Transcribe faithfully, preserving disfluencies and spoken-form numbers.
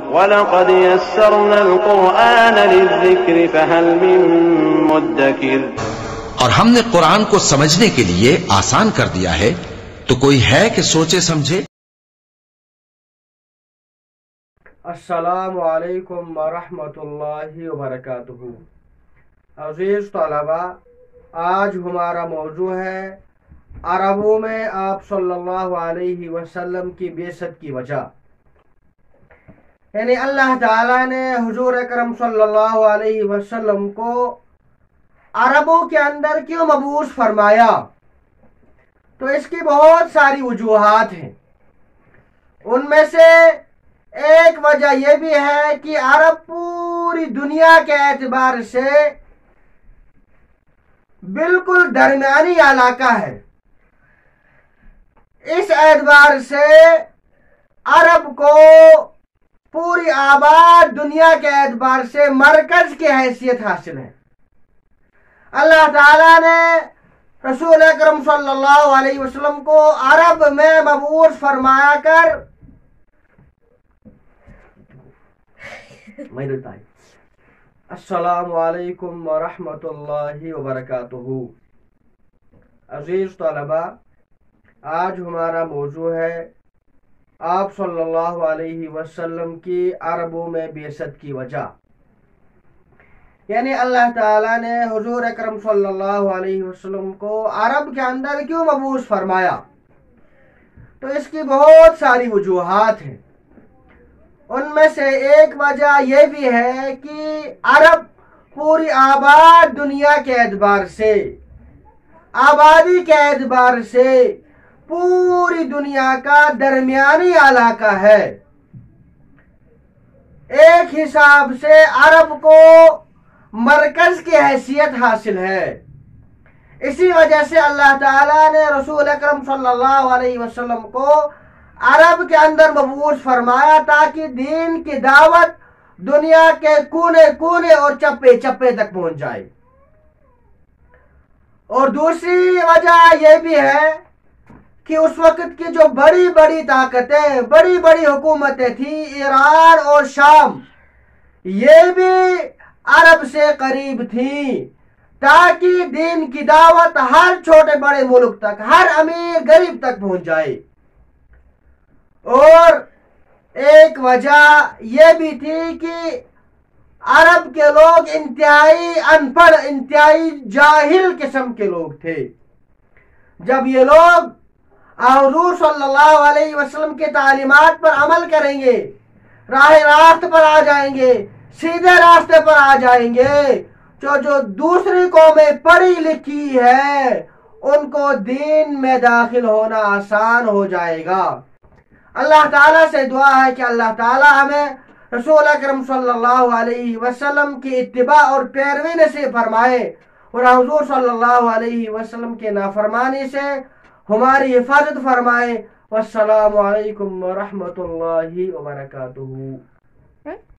وَلَقَدْ يَسَّرْنَا الْقُرْآنَ لِلذِّكْرِ فَهَلْ مِن مُّدَّكِرٍ۔ اور ہم نے قرآن کو سمجھنے کے لیے آسان کر دیا ہے، تو کوئی ہے کہ سوچے سمجھے؟ السلام علیکم ورحمۃ اللہ وبرکاتہ۔ عزیز طلباء، آج ہمارا موضوع ہے عربوں میں آپ صلی اللہ علیہ وسلم کی بعثت کی وجہ، یعنی اللہ تعالیٰ نے حضور اکرم صلی اللہ علیہ وسلم کو عربوں کے اندر کیوں مبعوث فرمایا؟ تو اس کی بہت ساری وجوہات ہیں۔ ان میں سے ایک وجہ یہ بھی ہے کہ عرب پوری دنیا کے اعتبار سے بالکل درمیانی علاقہ ہے۔ اس اعتبار سے عرب کو پوری آباد دنیا کے اعتبار سے مرکز کی حیثیت حاصل ہے۔ اللہ تعالیٰ نے رسول اکرم صلی اللہ علیہ وسلم کو عرب میں مبعوث فرمایا کر السلام علیکم ورحمۃ اللہ وبرکاتہ۔ عزیز طلباء، آج ہمارا موضوع ہے آپ صلی اللہ علیہ وسلم کی عربوں میں بعثت کی وجہ، یعنی اللہ تعالیٰ نے حضور اکرم صلی اللہ علیہ وسلم کو عرب کے اندر کیوں مبعوث فرمایا؟ تو اس کی بہت ساری وجوہات ہیں۔ ان میں سے ایک وجہ یہ بھی ہے کہ عرب پوری آباد دنیا کے اعتبار سے، آبادی کے اعتبار سے پوری دنیا کا درمیانی علاقہ ہے۔ ایک حساب سے عرب کو مرکز کی حیثیت حاصل ہے۔ اسی وجہ سے اللہ تعالیٰ نے رسول اکرم صلی اللہ علیہ وسلم کو عرب کے اندر مبعوث فرمایا تاکہ دین کی دعوت دنیا کے کونے کونے اور چپے چپے تک پہنچ جائے۔ اور دوسری وجہ یہ بھی ہے کہ اس وقت کی جو بڑی بڑی طاقتیں، بڑی بڑی حکومتیں تھیں، ایران اور شام، یہ بھی عرب سے قریب تھیں تاکہ دین کی دعوت ہر چھوٹے بڑے ملک تک، ہر امیر غریب تک پہنچ جائے۔ اور ایک وجہ یہ بھی تھی کہ عرب کے لوگ انتہائی ان پڑھ، انتہائی جاہل قسم کے لوگ تھے۔ جب یہ لوگ حضور صلی اللہ علیہ وسلم کے تعلیمات پر عمل کریں گے، راہ راست پر آ جائیں گے، سیدھے راستے پر آ جائیں گے، جو جو دوسری قومیں پڑھی لکھی ہے ان کو دین میں داخل ہونا آسان ہو جائے گا۔ اللہ تعالیٰ سے دعا ہے کہ اللہ تعالیٰ ہمیں رسول اکرم صلی اللہ علیہ وسلم کی اتباع اور پیروی نصیب فرمائے، اور حضور صلی اللہ علیہ وسلم کے نافرمانی سے ہماری حفاظت فرمائے۔ والسلام علیکم ورحمۃ اللہ وبرکاتہ۔